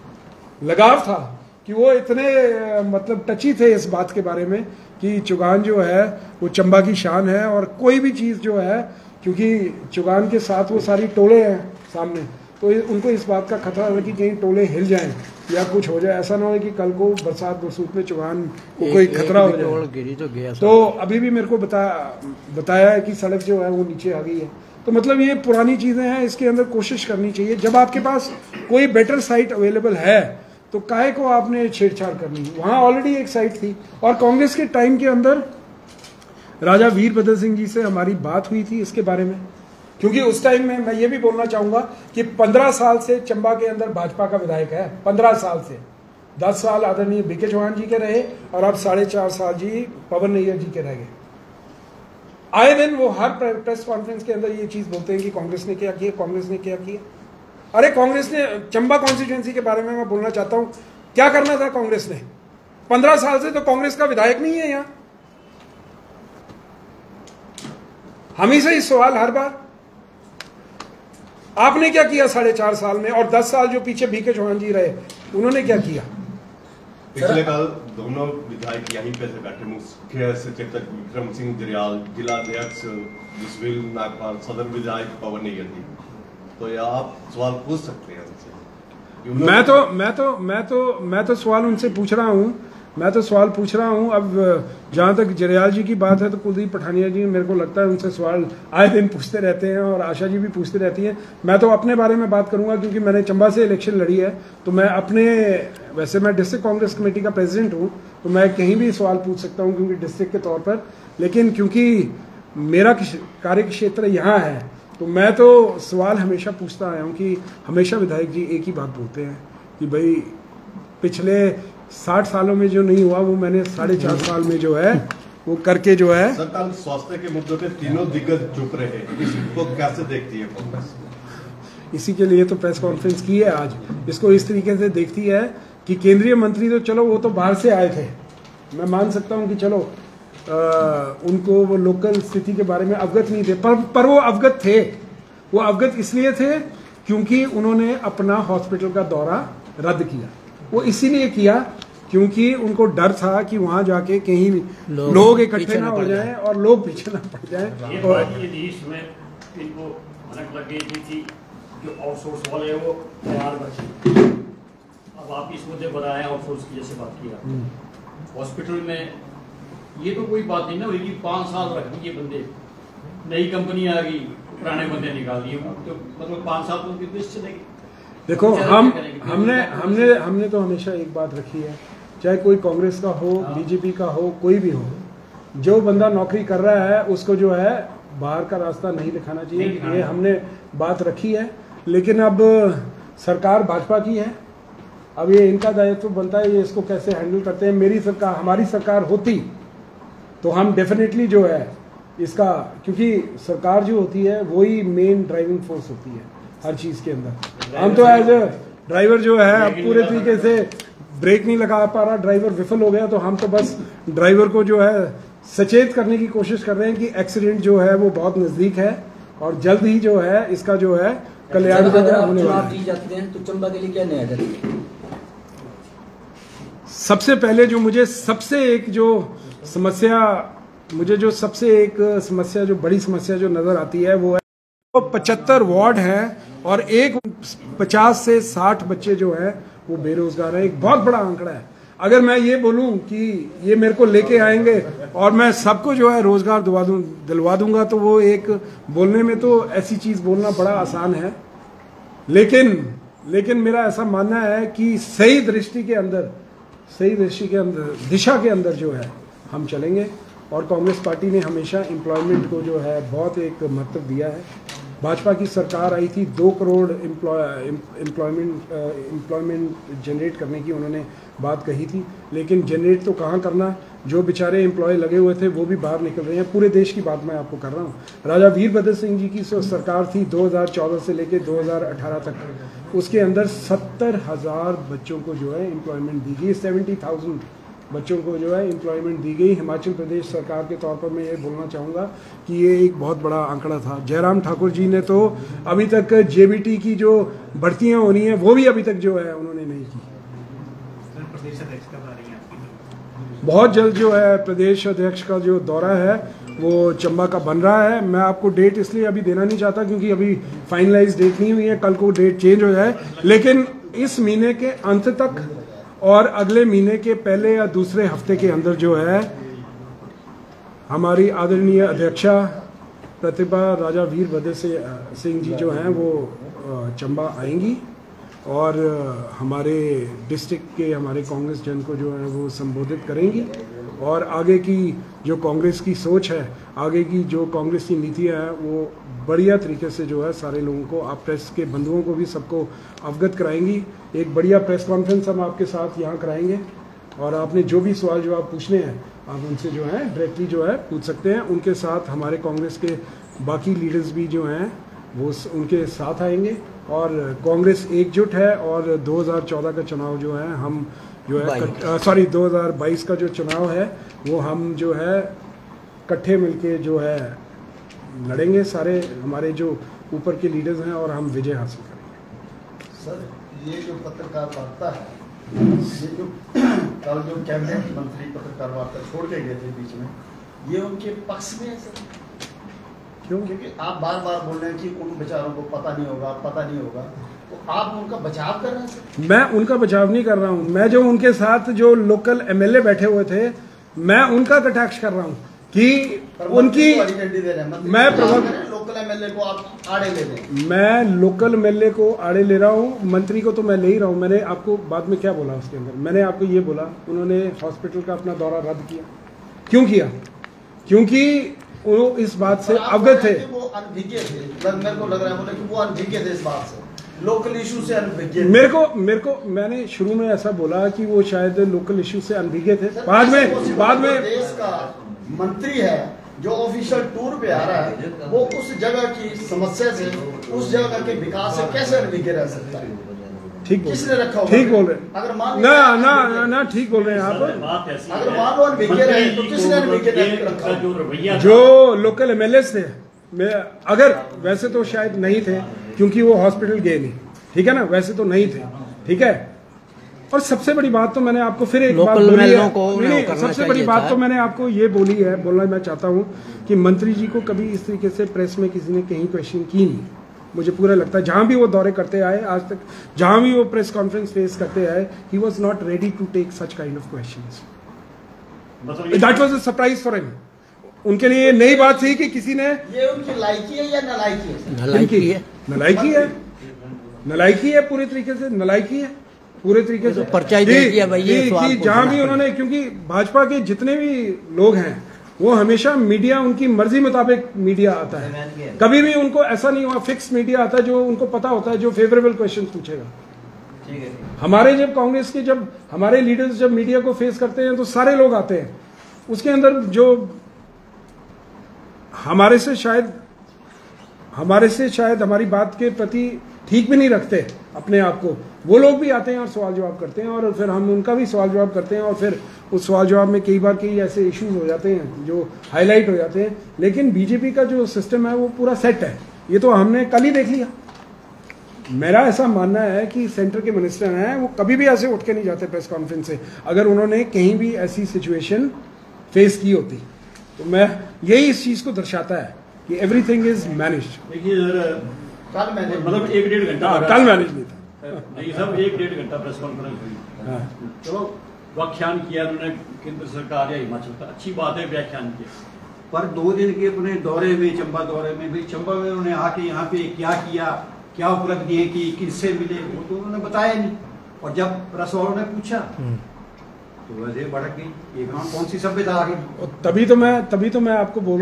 Speaker 1: लगाव था कि वो इतने मतलब टची थे इस बात के बारे में कि चुगान जो है वो चंबा की शान है। और कोई भी चीज़ जो है, क्योंकि चुगान के साथ वो सारी टोले हैं सामने, तो उनको इस बात का खतरा है कि कहीं टोले हिल जाएं या कुछ हो जाए। ऐसा ना हो कि कल को बरसात बरसूत में चुगान को कोई खतरा हो जाए। तो अभी भी मेरे को बताया है कि सड़क जो है वो नीचे आ गई है। तो मतलब ये पुरानी चीज़ें हैं, इसके अंदर कोशिश करनी चाहिए। जब आपके पास कोई बेटर साइट अवेलेबल है तो काहे को आपने छेड़छाड़ करनी है। वहाँ ऑलरेडी एक साइट थी और कांग्रेस के टाइम के अंदर राजा वीरभद्र सिंह जी से हमारी बात हुई थी इसके बारे में, क्योंकि उस टाइम में मैं ये भी बोलना चाहूंगा कि 15 साल से चंबा के अंदर भाजपा का विधायक है। 15 साल से 10 साल आदरणीय BK चौहान जी के रहे और अब 4.5 साल जी पवन नैयर जी के रह गए। आए दिन वो हर प्रेस कॉन्फ्रेंस के अंदर ये चीज बोलते हैं कि कांग्रेस ने क्या किया, कांग्रेस ने क्या किया। अरे कांग्रेस ने चंबा कॉन्स्टिट्यूंसी के बारे में मैं बोलना चाहता हूं, क्या करना था कांग्रेस ने? 15 साल से तो कांग्रेस का विधायक नहीं है यहाँ। हम ही से ही सवाल हर बार, आपने क्या किया 4.5 साल में, और 10 साल जो पीछे BK चौहान जी रहे उन्होंने क्या किया?
Speaker 3: पिछले कल दोनों विधायक यहीं पे से बैठे, मुख्य सचेतक विक्रम सिंह जरियाल, जिला अध्यक्ष जसवीर नागपाल, सदर विधायक पवन नैयर जी। तो ये आप सवाल पूछ सकते हैं उनसे। मैं तो सवाल उनसे पूछ रहा हूँ, अब जहाँ तक जरियाल जी की बात है तो कुलदीप पठानिया जी मेरे को लगता है उनसे सवाल आए दिन पूछते रहते हैं और आशा जी भी पूछती रहती हैं। मैं तो अपने बारे में बात करूंगा क्योंकि मैंने चंबा से इलेक्शन लड़ी है, तो मैं अपने, वैसे मैं डिस्ट्रिक्ट कांग्रेस कमेटी का प्रेसिडेंट हूँ तो मैं कहीं भी सवाल पूछ सकता हूँ क्योंकि डिस्ट्रिक्ट के तौर पर, लेकिन क्योंकि मेरा कार्य क्षेत्र यहाँ है तो मैं तो सवाल हमेशा पूछता आया हूँ कि हमेशा विधायक जी एक ही बात बोलते हैं कि भाई पिछले 60 सालों में जो नहीं हुआ वो मैंने 4.5 साल में जो है वो करके जो है। सरकार स्वास्थ्य के मुद्दों पे तीनों दिग्गज चुप रहे, इसको कैसे देखती है कांग्रेस?
Speaker 1: इसी के लिए तो प्रेस कॉन्फ्रेंस की है आज। इसको इस तरीके से देखती है कि केंद्रीय मंत्री तो चलो वो तो बाहर से आए थे, मैं मान सकता हूँ कि चलो उनको वो लोकल स्थिति के बारे में अवगत नहीं थे, पर वो अवगत थे। वो अवगत इसलिए थे क्योंकि उन्होंने अपना हॉस्पिटल का दौरा रद्द किया। वो इसीलिए किया क्योंकि उनको डर था कि वहां जाके कहीं लोग इकट्ठे ना हो जाएं और लोग पीछे ना पड़ जाएं। और
Speaker 4: देश में इनको भनक लग गई थी जो आउटसोर्स वाले वो तैयार बचे। अब आप इस मुद्दे पर आए आउटसोर्स की जैसे बात किया हॉस्पिटल में, ये तो कोई बात नहीं ना हुई कि 5 साल रख दिए बंदे, नई कंपनी आ गई, पुराने बंदे निकाल दिए, तो मतलब 5 साल तो कितने चलेगी?
Speaker 1: देखो हमने तो हमेशा एक बात रखी है, चाहे कोई कांग्रेस का हो, BJP का हो, कोई भी हो, जो बंदा नौकरी कर रहा है उसको जो है बाहर का रास्ता नहीं दिखाना चाहिए। ये हमने बात रखी है, लेकिन अब सरकार भाजपा की है, अब ये इनका दायित्व बनता है ये इसको कैसे हैंडल करते हैं। मेरी सरकार, हमारी सरकार होती तो हम डेफिनेटली जो है इसका, क्योंकि सरकार जो होती है वही मेन ड्राइविंग फोर्स होती है हर चीज के अंदर। हम तो एज अ ड्राइवर जो है अब पूरे तरीके से ब्रेक नहीं लगा पा रहा, ड्राइवर विफल हो गया, तो हम तो बस ड्राइवर को जो है सचेत करने की कोशिश कर रहे हैं कि एक्सीडेंट जो है वो बहुत नजदीक है और जल्द ही जो है इसका जो है कल्याण होने वाला है।
Speaker 5: जाते हैं तो चंबा के लिए क्या नया करते हैं?
Speaker 1: सबसे पहले जो मुझे सबसे एक जो समस्या जो बड़ी समस्या जो नजर आती है वो है 75 वार्ड है और एक 50 से 60 बच्चे जो है वो बेरोजगार है। एक बहुत बड़ा आंकड़ा है। अगर मैं ये बोलूं कि ये मेरे को लेके आएंगे और मैं सबको जो है रोजगार दिलवा दूंगा तो वो एक बोलने में तो ऐसी चीज बोलना बड़ा आसान है, लेकिन मेरा ऐसा मानना है कि सही दृष्टि के अंदर दिशा के अंदर जो है हम चलेंगे। और कांग्रेस पार्टी ने हमेशा एम्प्लॉयमेंट को जो है बहुत एक महत्व दिया है। भाजपा की सरकार आई थी 2 करोड़ एम्प्लॉयमेंट जनरेट करने की उन्होंने बात कही थी, लेकिन जनरेट तो कहाँ करना, जो बेचारे एम्प्लॉय लगे हुए थे वो भी बाहर निकल रहे हैं। पूरे देश की बात मैं आपको कर रहा हूँ। राजा वीरभद्र सिंह जी की सरकार थी 2014 से लेकर 2018 तक, उसके अंदर 70,000 बच्चों को जो है एम्प्लॉयमेंट दी गई, 70,000 बच्चों को जो है एम्प्लॉयमेंट दी गई। हिमाचल प्रदेश सरकार के तौर पर मैं ये बोलना चाहूँगा कि ये एक बहुत बड़ा आंकड़ा था। जयराम ठाकुर जी ने तो अभी तक जेबीटी की जो भर्तियाँ होनी है वो भी अभी तक जो है उन्होंने नहीं की।
Speaker 2: प्रदेश अध्यक्ष कब आ रही है आपकी?
Speaker 1: बहुत जल्द जो है प्रदेश अध्यक्ष का जो दौरा है वो चंबा का बन रहा है। मैं आपको डेट इसलिए अभी देना नहीं चाहता क्योंकि अभी फाइनलाइज डेट नहीं हुई है, कल को डेट चेंज हो जाए, लेकिन इस महीने के अंत तक और अगले महीने के पहले या दूसरे हफ्ते के अंदर जो है हमारी आदरणीय अध्यक्षा प्रतिभा राजा वीरभद्र सिंह जी जो हैं वो चंबा आएंगी और हमारे डिस्ट्रिक्ट के हमारे कांग्रेस जन को जो है वो संबोधित करेंगी और आगे की जो कांग्रेस की सोच है, आगे की जो कांग्रेस की नीतियाँ हैं वो बढ़िया तरीके से जो है सारे लोगों को, आप प्रेस के बंधुओं को भी सबको अवगत कराएंगी। एक बढ़िया प्रेस कॉन्फ्रेंस हम आपके साथ यहाँ कराएंगे और आपने जो भी सवाल जवाब पूछने हैं आप उनसे जो है डायरेक्टली जो है पूछ सकते हैं। उनके साथ हमारे कांग्रेस के बाकी लीडर्स भी जो हैं वो उनके साथ आएंगे और कांग्रेस एकजुट है और 2014 का चुनाव जो है हम जो है 2022 का जो चुनाव है वो हम जो है इकट्ठे मिलके जो है लड़ेंगे, सारे हमारे जो ऊपर के लीडर्स हैं और हम विजय हासिल करेंगे।
Speaker 6: सर, ये जो पत्रकार वार्ता है, ये जो कल जो कैबिनेट मंत्री पत्रकार वार्ता छोड़ के गए थे बीच में, ये उनके पक्ष में है सर? क्यों? क्योंकि आप बार बार बोल रहे हैं कि उन बेचारों को पता नहीं होगा, तो आप उनका बचाव कर रहे हैं सर? मैं उनका बचाव नहीं कर रहा हूँ। मैं जो उनके साथ जो लोकल एमएलए बैठे हुए थे मैं उनका कटाक्ष कर रहा हूँ कि उनकी मैं लोकल एमएलए को आप आड़े ले रहे। मैं लोकल एमएलए को आड़े ले रहा हूँ, मंत्री को तो मैं ले ही रहा हूँ। मैंने आपको बाद में क्या बोला उसके अंदर, मैंने आपको ये बोला उन्होंने हॉस्पिटल का अपना दौरा रद्द किया। क्यों किया? क्योंकि वो इस बात से अवगत थे। वो अनभिज्ञ थे, मेरे को लग रहा है कि वो अनभिज्ञ थे इस बात से, लोकल इशू से अनभिज्ञ।
Speaker 1: मेरे को मैंने शुरू में ऐसा बोला कि वो शायद लोकल इशू से अनभिज्ञ थे। बाद में
Speaker 6: देश का मंत्री है जो ऑफिशियल टूर पे आ रहा है, वो उस जगह की समस्या से, उस जगह के विकास से कैसे अनभिज्ञ रह सकता है?
Speaker 1: ठीक
Speaker 6: किसने रखा?
Speaker 1: ठीक बोल रहे हैं।
Speaker 6: अगर मान
Speaker 1: ना ठीक बोल रहे हैं आप।
Speaker 6: अगर मान लो अनभिज्ञ रहे तो किसने अनभिज्ञ रखा?
Speaker 1: जो लोकल एमएलए थे, अगर वैसे तो शायद नहीं थे क्योंकि वो हॉस्पिटल गए नहीं, ठीक है ना, वैसे तो नहीं थे, ठीक है। और सबसे बड़ी बात तो मैंने आपको फिर एक बात बोली है, सबसे बड़ी बात तो मैंने आपको ये बोलना मैं चाहता हूँ कि मंत्री जी को कभी इस तरीके से प्रेस में किसी ने कहीं क्वेश्चन की नहीं। मुझे पूरा लगता है जहां भी वो दौरे करते आए आज तक, जहां भी वो प्रेस कॉन्फ्रेंस फेस करते आए, he was not ready to take such kind of questions. That was a surprise for him. उनके लिए ये नई बात थी कि किसी ने,
Speaker 6: ये उनकी लायकी है या नलायकी है?
Speaker 1: नलायकी है पूरे तरीके से, नलायकी है पूरे तरीके से।
Speaker 5: पर्चा दे दिया भाई ये
Speaker 1: कि जहां भी उन्होंने, क्योंकि भाजपा के जितने भी लोग हैं वो हमेशा मीडिया उनकी मर्जी मुताबिक मीडिया आता है, कभी भी उनको ऐसा नहीं हुआ फिक्स मीडिया आता है जो उनको पता होता है जो फेवरेबल क्वेश्चन पूछेगा। हमारे जब कांग्रेस के जब हमारे लीडर्स जब मीडिया को फेस करते हैं तो सारे लोग आते हैं, उसके अंदर जो हमारे से शायद हमारी बात के प्रति ठीक भी नहीं रखते अपने आप को, वो लोग भी आते हैं और सवाल जवाब करते हैं और फिर हम उनका भी सवाल जवाब करते हैं और फिर उस सवाल जवाब में कई बार कई ऐसे इश्यूज हो जाते हैं जो हाईलाइट हो जाते हैं। लेकिन बीजेपी का जो सिस्टम है वो पूरा सेट है, ये तो हमने कल ही देख लिया। मेरा ऐसा मानना है कि सेंटर के मिनिस्टर हैं वो कभी भी ऐसे उठ के नहीं जाते प्रेस कॉन्फ्रेंस से अगर उन्होंने कहीं भी ऐसी सिचुएशन फेस की होती। तो मैं यही इस चीज को दर्शाता है कि एवरीथिंग इज मैनेज्ड।
Speaker 4: देखिए
Speaker 6: कल मैंने
Speaker 4: मतलब 1-1.5 घंटा
Speaker 1: कल मैनेज नहीं था,
Speaker 4: नहीं सब 1-1.5 घंटा प्रेस कॉन्फ्रेंस हुई। चलो व्याख्यान किया उन्होंने केंद्र सरकार या हिमाचल का, अच्छी बात है व्याख्यान किया, पर 2 दिन के अपने दौरे में चंबा दौरे में भाई चंबा में उन्होंने आके यहाँ पे क्या किया, क्या उपलब्धियां की, किससे मिले, वो तो उन्होंने बताया नहीं। और जब प्रेस वालों ने पूछा तो वैसे भड़क गई, कौन सी सभ्यता आ गई।
Speaker 1: तभी तो मैं आपको बोल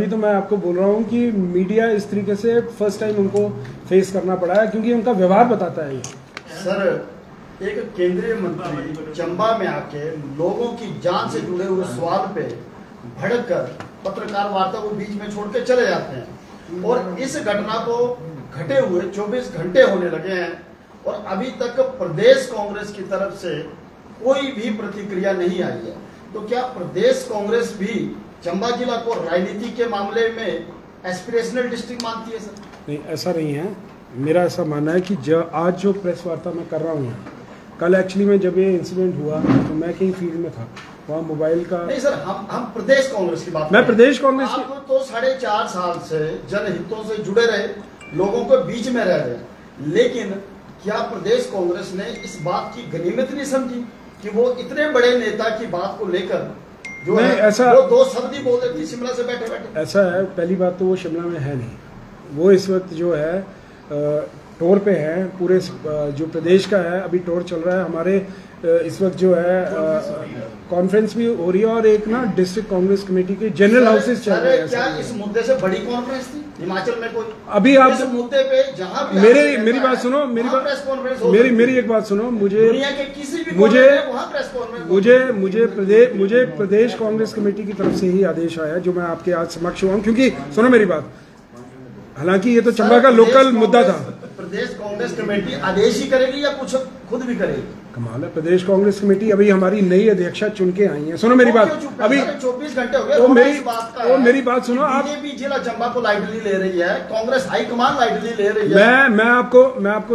Speaker 1: रहा हूँ कि मीडिया इस तरीके से फर्स्ट टाइम उनको फेस करना पड़ा है क्योंकि उनका व्यवहार बताता है ये।
Speaker 6: सर एक केंद्रीय मंत्री चंबा में आके लोगों की जान से जुड़े हुए सवाल पे भड़क कर पत्रकार वार्ता को बीच में छोड़ के चले जाते हैं और इस घटना को घटे हुए 24 घंटे होने लगे हैं और अभी तक प्रदेश कांग्रेस की तरफ से कोई भी प्रतिक्रिया नहीं आई है। तो क्या प्रदेश कांग्रेस भी चंबा जिला को राजनीति के मामले में एस्पिरेशनल डिस्ट्रिक्ट मानती है? सर
Speaker 1: नहीं, ऐसा नहीं है। मेरा ऐसा मानना है कि आज जो प्रेस वार्ता मैं कर रहा हूँ, कल एक्चुअली में जब ये इंसिडेंट हुआ तो मैं कहीं फील्ड में था, वहाँ मोबाइल का
Speaker 6: नहीं सर, हम प्रदेश कांग्रेस की बात,
Speaker 1: मैं प्रदेश कांग्रेस की,
Speaker 6: आप तो 4.5 साल से जनहितों से जुड़े रहे, लोगों को बीच में रह रहे, लेकिन क्या प्रदेश कांग्रेस ने इस बात की गनीमत नहीं समझी कि वो इतने बड़े नेता की बात को लेकर जो है
Speaker 1: ऐसा
Speaker 6: वो 2 शब्द ही बोल देती शिमला से बैठे बैठे? ऐसा
Speaker 1: है, पहली बात तो वो शिमला में है नहीं, वो इस वक्त जो है टूर पे हैं, पूरे जो प्रदेश का है अभी टूर चल रहा है। हमारे इस वक्त जो है कॉन्फ्रेंस भी हो रही है और एक ना डिस्ट्रिक्ट कांग्रेस कमेटी के जनरल हाउसेस चल रहे हैं।
Speaker 6: क्या इस मुद्दे से बड़ी कॉन्फ्रेंस थी हिमाचल में कोई?
Speaker 1: अभी आप
Speaker 6: इस मुद्दे पे जहां भी
Speaker 1: मेरी बात सुनो, मेरी एक बात सुनो,
Speaker 6: दुनिया के किसी भी वहां प्रेस कॉन्फ्रेंस
Speaker 1: मुझे प्रदेश कांग्रेस कमेटी की तरफ से ही आदेश आया जो मैं आपके आज समक्ष हुआ हूं, क्योंकि सुनो मेरी बात, हालांकि ये तो चंबा का लोकल मुद्दा था।
Speaker 6: प्रदेश कांग्रेस कमेटी आदेश ही करेगी या कुछ खुद भी करेगी?
Speaker 1: कमाल है, प्रदेश कांग्रेस कमेटी अभी हमारी नई अध्यक्षा चुन के आई है। सुनो मेरी बात, अभी
Speaker 6: 24 घंटे हो गए,
Speaker 1: मेरी बात सुनो। आप
Speaker 6: बीजेपी जिला चंबा को लाइटली ले रही है, कांग्रेस हाईकमान लाइटली ले रही है।
Speaker 1: मैं आपको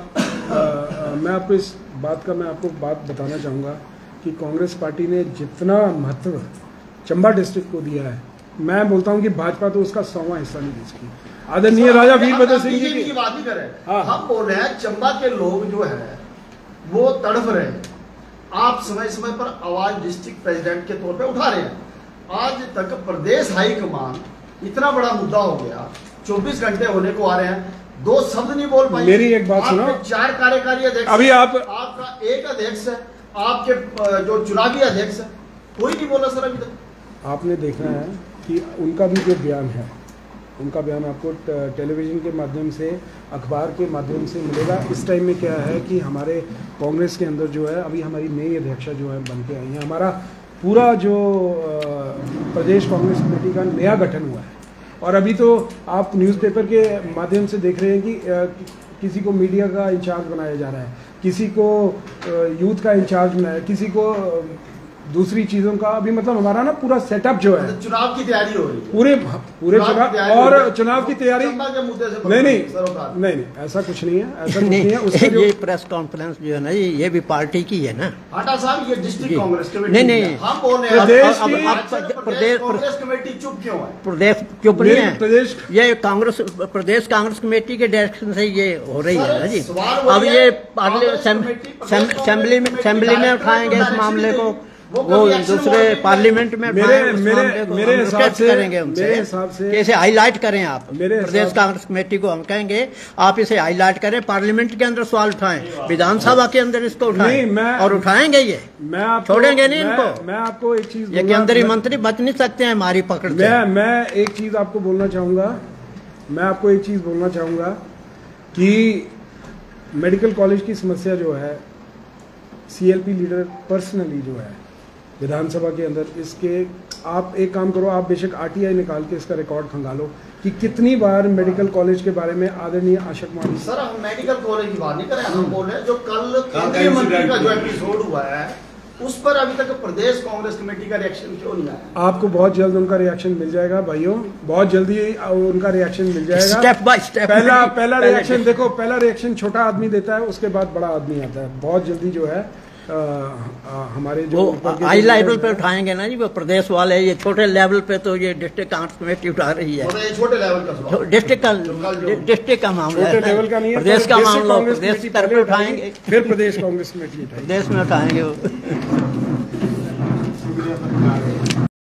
Speaker 1: इस बात का बात बताना चाहूंगा कि कांग्रेस पार्टी ने जितना महत्व चंबा डिस्ट्रिक्ट को दिया है, मैं बोलता हूं कि भाजपा तो उसका 100वां हिस्सा नहीं दे सकी। आदरणीय राजा वीरभद्र सिंह जी
Speaker 6: की बात ही करें,
Speaker 1: हाँ।
Speaker 6: हम बोल रहे हैं चंबा के लोग जो है वो तड़प रहे हैं, आप समय समय पर आवाज डिस्ट्रिक्ट प्रेसिडेंट के तौर पे उठा रहे हैं। आज तक प्रदेश हाईकमान इतना बड़ा मुद्दा हो गया, 24 घंटे होने को आ रहे हैं, 2 शब्द नहीं बोल पाए।
Speaker 1: मेरी एक बात सुनो,
Speaker 6: 4 कार्यकारी अध्यक्ष,
Speaker 1: अभी
Speaker 6: आपका एक अध्यक्ष है, आपके जो चुनावी अध्यक्ष है, कोई नहीं बोला सर अभी तक।
Speaker 1: आपने देखना है कि उनका भी जो बयान है, उनका बयान आपको टेलीविजन के माध्यम से, अखबार के माध्यम से मिलेगा। इस टाइम में क्या है कि हमारे कांग्रेस के अंदर जो है अभी हमारी नई अध्यक्षा जो है बन के आई है, हमारा पूरा जो प्रदेश कांग्रेस कमेटी का नया गठन हुआ है और अभी तो आप न्यूज़पेपर के माध्यम से देख रहे हैं कि किसी को मीडिया का इंचार्ज बनाया जा रहा है, किसी को यूथ का इंचार्ज बनाया, किसी को दूसरी चीजों का। अभी मतलब हमारा ना पूरा सेटअप जो है,
Speaker 6: चुनाव की तैयारी हो रही है,
Speaker 1: पूरे चुनाव और चुनाव की तैयारी नहीं, ऐसा कुछ नहीं है, ऐसा कुछ नहीं है। उसका
Speaker 5: ये प्रेस कॉन्फ्रेंस जो है ना, ये भी पार्टी की है ना।
Speaker 6: हाटा साहब, ये डिस्ट्रिक्ट कांग्रेस कमेटी
Speaker 5: नहीं,
Speaker 6: हम बोल रहे हैं प्रदेश कांग्रेस कमेटी चुप क्यों है?
Speaker 5: प्रदेश चुप नहीं है,
Speaker 1: प्रदेश
Speaker 5: ये प्रदेश कांग्रेस कमेटी के डायरेक्शन से ये हो रही है ना जी। अब ये असेंबली में उठाएंगे इस मामले को, वो दूसरे पार्लियामेंट में
Speaker 1: मेरे हिसाब से
Speaker 5: कैसे हाईलाइट करें आप प्रदेश कांग्रेस कमेटी को। हम कहेंगे आप इसे हाईलाइट करें, पार्लियामेंट के अंदर सवाल उठाएं, विधानसभा के अंदर इसको उठाएं और उठाएंगे ये, छोड़ेंगे नहीं इनको।
Speaker 1: मैं आपको एक चीज,
Speaker 5: ये केंद्रीय मंत्री बच नहीं सकते हैं हमारी पकड़ से।
Speaker 1: मैं एक चीज आपको बोलना चाहूंगा, कि मेडिकल कॉलेज की समस्या जो है, CLP लीडर पर्सनली जो है विधानसभा के अंदर। इसके आप एक काम करो, आप बेशक आरटीआई निकाल के इसका रिकॉर्ड खंगालो कि कितनी बार मेडिकल कॉलेज के बारे में आदरणीय आशा कुमारी।
Speaker 6: सर हम मेडिकल कॉलेज की बात नहीं कर रहे हैं, हम बोल रहे हैं जो कल केंद्रीय मंत्री का जो एपिसोड हुआ है उस पर अभी तक प्रदेश कांग्रेस कमेटी का रिएक्शन क्यों नहीं आया?
Speaker 1: आपको बहुत जल्द उनका रिएक्शन मिल जाएगा भाइयों, बहुत जल्दी उनका रिएक्शन मिल जाएगा।
Speaker 5: Step by step.
Speaker 1: पहला रिएक्शन देखो, पहला रिएक्शन छोटा आदमी देता है, उसके बाद बड़ा आदमी आता है। बहुत जल्दी जो है हमारे जो
Speaker 5: हाई लेवल पे उठाएंगे ना जी, वो प्रदेश वाले। ये छोटे लेवल पे तो ये डिस्ट्रिक्ट कांग्रेस कमेटी उठा रही है।
Speaker 6: छोटे लेवल का
Speaker 5: डिस्ट्रिक्ट का मामला है,
Speaker 1: लेवल का नहीं है,
Speaker 5: प्रदेश का मामला प्रदेश स्तर पे उठाएंगे,
Speaker 1: फिर प्रदेश कांग्रेस कमेटी उठाएगी,
Speaker 5: प्रदेश में उठाएंगे वो।